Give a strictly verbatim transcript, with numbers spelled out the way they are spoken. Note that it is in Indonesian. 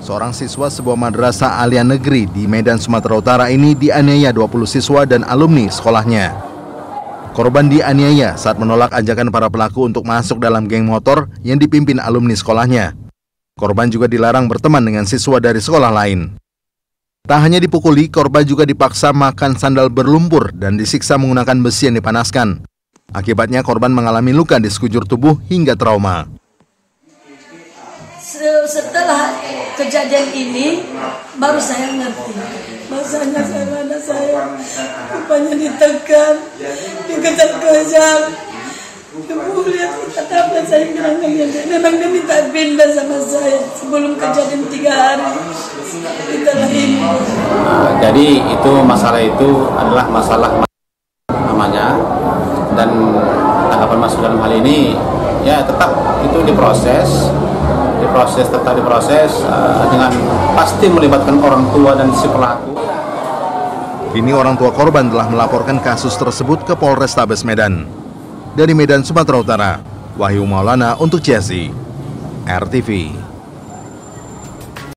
Seorang siswa sebuah madrasah aliyah negeri di Medan, Sumatera Utara ini dianiaya dua puluh siswa dan alumni sekolahnya. Korban dianiaya saat menolak ajakan para pelaku untuk masuk dalam geng motor yang dipimpin alumni sekolahnya. Korban juga dilarang berteman dengan siswa dari sekolah lain. Tak hanya dipukuli, korban juga dipaksa makan sandal berlumpur dan disiksa menggunakan besi yang dipanaskan. Akibatnya korban mengalami luka di sekujur tubuh hingga trauma. Setelah kejadian ini, baru saya ngerti. Masanya saya mana saya, rupanya ditekan, dikejar-kejar. Ibu lihat apa saya bilang dia, memang dia minta pindah sama saya sebelum kejadian tiga hari. Itulah ini. Nah, jadi itu masalah itu adalah masalah namanya, dan tanggapan Mas dalam hal ini ya tetap itu diproses. diproses tetap diproses uh, dengan pasti melibatkan orang tua dan si pelaku. Kini orang tua korban telah melaporkan kasus tersebut ke Polrestabes Medan. Dari Medan, Sumatera Utara, Wahyu Maulana untuk C S I R T V.